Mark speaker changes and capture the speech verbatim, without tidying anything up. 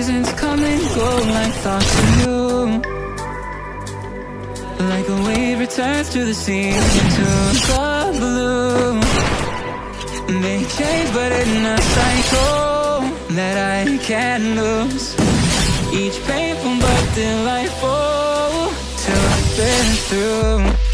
Speaker 1: seasons come and go like thoughts of you. Like a wave returns to the sea into the blue. They change but in a cycle that I can't lose. Each painful but delightful to live through.